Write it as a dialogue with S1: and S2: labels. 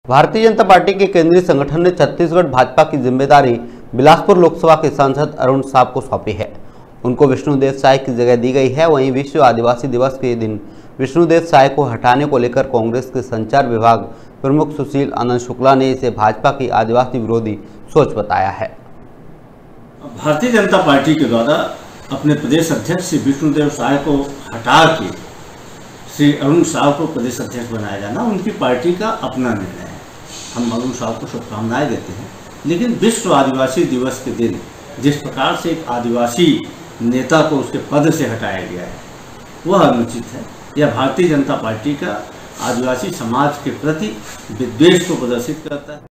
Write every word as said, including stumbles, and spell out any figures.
S1: Bharatiya Janata party के केंद्रीय संगठन ने छत्तीसगढ़ भाजपा की जिम्मेदारी बिलासपुर लोकसभा के सांसद अरुण साव को सौंपी है। उनको विष्णुदेव साय की जगह दी गई है। वहीं विश्व आदिवासी दिवस के दिन विष्णुदेव साय को हटाने को लेकर कांग्रेस के संचार विभाग प्रमुख सुशील आनंद शुक्ला ने इसे भाजपा की आदिवासी विरोधी सोच बताया है।
S2: भारतीय जनता पार्टी के द्वारा अपने प्रदेश अध्यक्ष श्री विष्णुदेव साय को हटा के श्री अरुण साव को प्रदेश अध्यक्ष बनाया जाना उनकी पार्टी का अपना निर्णय है। हम अरुण साव को शुभकामनाएं देते हैं, लेकिन विश्व आदिवासी दिवस के दिन जिस प्रकार से एक आदिवासी नेता को उसके पद से हटाया गया है वह अनुचित है। यह भारतीय जनता पार्टी का आदिवासी समाज के प्रति विद्वेष को प्रदर्शित करता है।